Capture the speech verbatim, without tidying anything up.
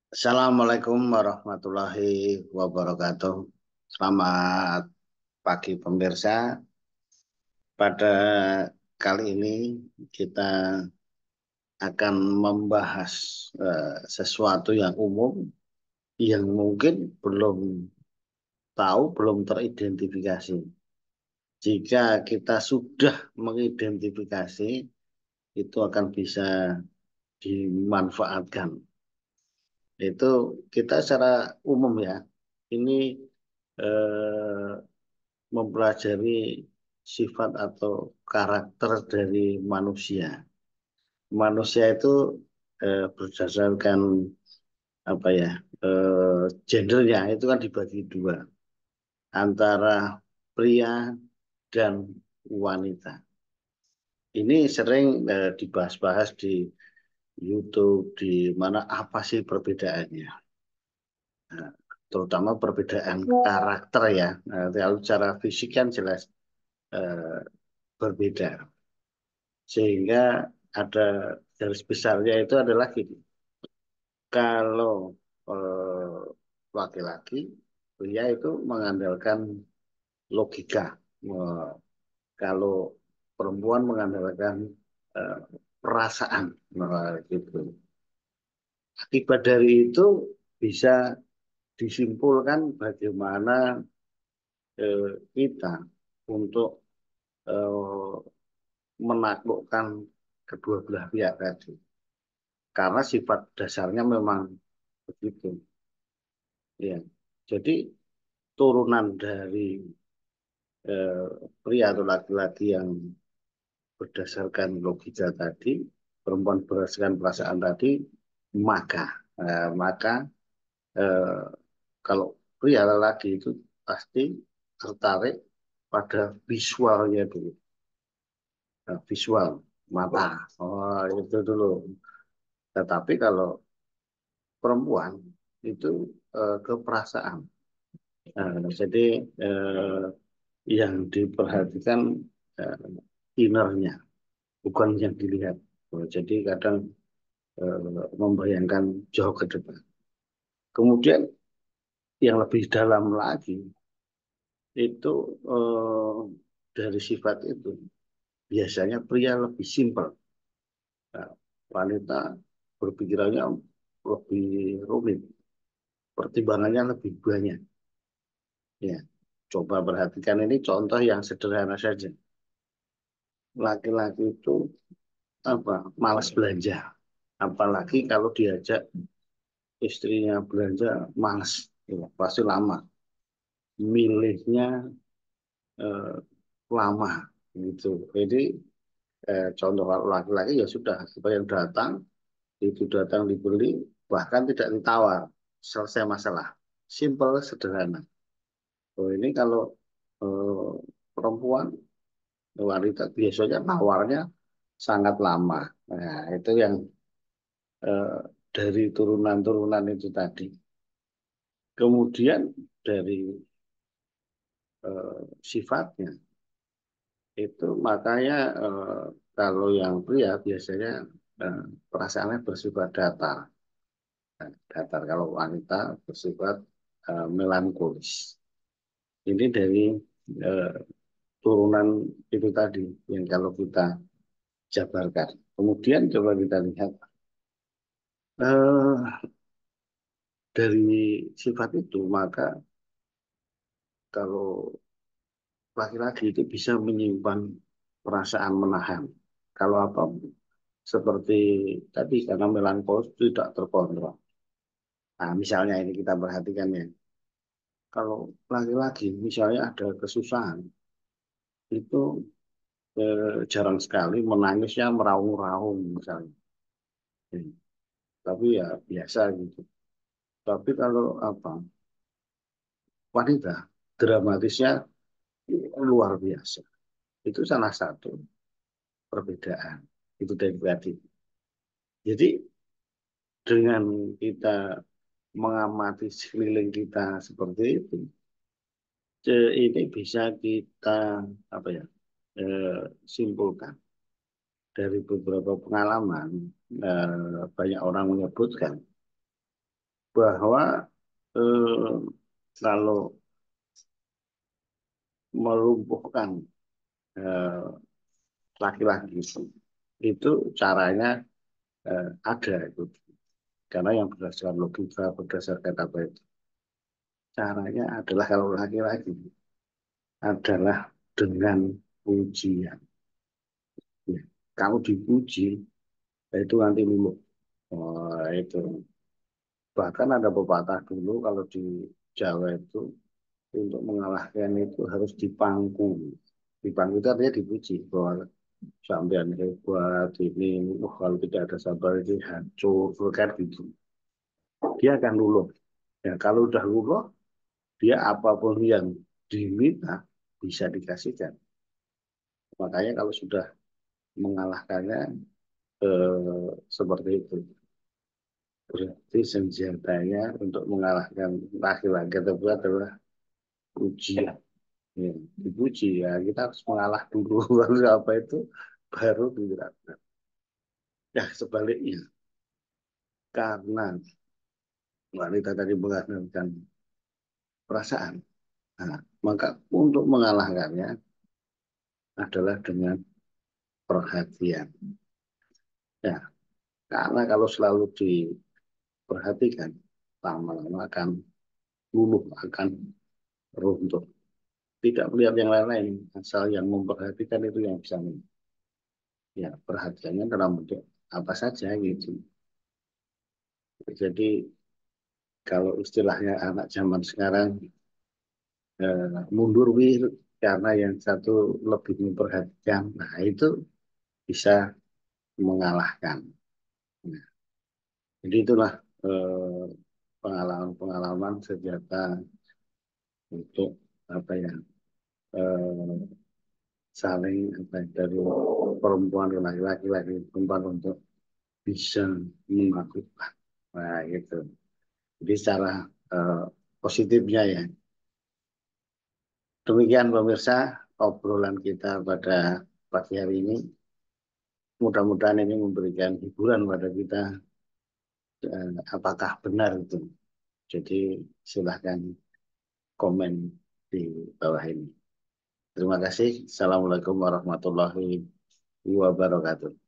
Assalamualaikum warahmatullahi wabarakatuh. Selamat pagi pemirsa. Pada kali ini kita akan membahas eh, sesuatu yang umum yang mungkin belum tahu, belum teridentifikasi. Jika kita sudah mengidentifikasi, itu akan bisa dimanfaatkan. Itu kita secara umum ya. Ini eh, mempelajari sifat atau karakter dari manusia. Manusia itu eh, berdasarkan apa ya eh, gendernya itu kan dibagi dua antara pria dan wanita. Ini sering eh, dibahas-bahas di YouTube di mana apa sih perbedaannya. Nah, terutama perbedaan karakter ya. Nah, kalau secara fisik kan jelas eh, berbeda. Sehingga ada garis besarnya itu adalah gini. Kalau eh, laki-laki, pria itu mengandalkan logika. Eh, kalau perempuan mengandalkan eh, perasaan. Nah, gitu. Akibat dari itu bisa disimpulkan bagaimana eh, kita untuk eh, menaklukkan kedua belah pihak tadi. Karena sifat dasarnya memang begitu. Ya. Jadi turunan dari eh, pria atau laki-laki yang berdasarkan logika tadi, perempuan berdasarkan perasaan tadi, maka eh, maka eh, kalau pria lelaki itu pasti tertarik pada visualnya dulu. Nah, visual mata. Oh, itu dulu. Tetapi kalau perempuan itu eh, ke perasaan. Nah, jadi eh, yang diperhatikan eh, innernya, bukan yang dilihat. Oh, jadi kadang eh, membayangkan jauh ke depan. Kemudian yang lebih dalam lagi itu eh, dari sifat itu biasanya pria lebih simpel. Nah, wanita berpikirannya lebih rumit, pertimbangannya lebih banyak. Ya, coba perhatikan ini contoh yang sederhana saja. Laki-laki itu apa? Malas belanja. Apalagi kalau diajak istrinya belanja, malas. Ya, pasti lama. Milihnya eh, lama gitu. Jadi eh, contoh kalau laki-laki ya sudah apa yang datang itu datang dibeli bahkan tidak ditawar selesai masalah. Simple sederhana. Oh, ini kalau eh, perempuan wanita biasanya nawarnya sangat lama. Nah, itu yang eh, dari turunan-turunan itu tadi. Kemudian dari eh, sifatnya itu makanya eh, kalau yang pria biasanya eh, perasaannya bersifat datar. Datar kalau wanita bersifat eh, melankolis. Ini dari eh, turunan itu tadi yang kalau kita jabarkan. Kemudian coba kita lihat eh, dari sifat itu maka kalau laki-laki itu bisa menyimpan perasaan menahan. Kalau apa seperti tadi karena melankolis tidak terkontrol. Nah, misalnya ini kita perhatikan ya. Kalau laki-laki misalnya ada kesusahan itu eh, jarang sekali menangisnya meraung-raung misalnya. Hmm. Tapi ya biasa gitu. Tapi kalau apa wanita dramatisnya luar biasa. Itu salah satu perbedaan. Itu dari tadi. Jadi dengan kita mengamati sekeliling kita seperti itu, ce- ini bisa kita apa ya eh, simpulkan dari beberapa pengalaman. Eh, banyak orang menyebutkan bahwa eh, kalau melumpuhkan eh, laki-laki itu, itu caranya eh, ada itu. Karena yang berdasarkan logika, berdasarkan apa itu, caranya adalah kalau laki-laki adalah dengan pujian. Ya. Kalau dipuji, itu nanti luluh. Oh, itu. Bahkan ada pepatah dulu kalau di Jawa itu untuk mengalahkan itu harus dipangku. Dipangku itu artinya dipuji bahwa sampean hebat ini, oh, kalau tidak ada sabar ini hancur, kan gitu. Dia akan luluh. Ya, kalau udah luluh, dia apapun yang diminta bisa dikasihkan. Makanya kalau sudah mengalahkannya eh, seperti itu. Berarti senjatanya untuk mengalahkan laki-laki tersebut adalah ujian. Ya, dipuji ya kita harus mengalah dulu baru apa itu baru digerakkan. Ya sebaliknya karena wanita tadi mengandalkan perasaan, nah, maka untuk mengalahkannya adalah dengan perhatian. Ya, karena kalau selalu diperhatikan lama-lama akan luluh, akan runtuh. Tidak melihat yang lain-lain, asal yang memperhatikan itu yang bisa. Ya perhatiannya dalam bentuk apa saja gitu. Jadi kalau istilahnya anak zaman sekarang eh, mundur wir karena yang satu lebih memperhatikan, nah itu bisa mengalahkan. Nah, jadi itulah eh, pengalaman-pengalaman senjata untuk apa ya eh, saling apa ya, dari perempuan ke laki-laki lagi perempuan untuk bisa melakukan. Nah gitu. Jadi secara eh, positifnya ya. Demikian pemirsa obrolan kita pada pagi hari ini. Mudah-mudahan ini memberikan hiburan pada kita. Eh, apakah benar itu? Jadi silahkan komen di bawah ini. Terima kasih. Assalamualaikum warahmatullahi wabarakatuh.